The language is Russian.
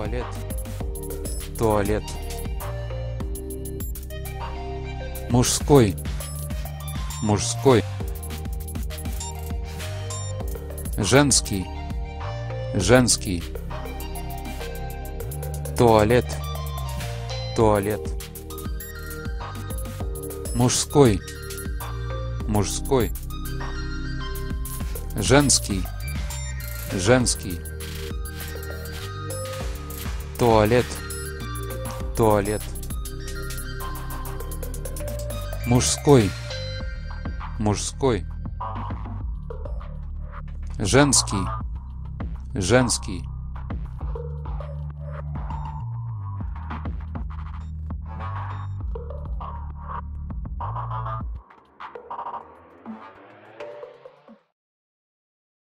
Туалет. Туалет. Мужской. Мужской. Женский. Женский. Туалет. Туалет. Мужской. Мужской. Женский. Женский. Туалет. Туалет. Мужской. Мужской. Женский. Женский.